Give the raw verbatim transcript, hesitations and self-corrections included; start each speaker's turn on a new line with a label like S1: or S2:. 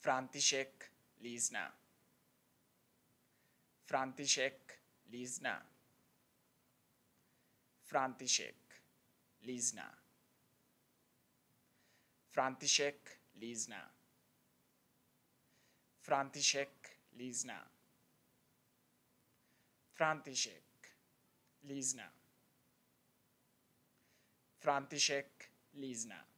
S1: Frantisek, Lizna. Frantisek, Lizna. Frantisek, Lizna. Frantisek, Lizna. Frantisek, Lizna. Frantisek, Lizna. Frantisek, Lizna.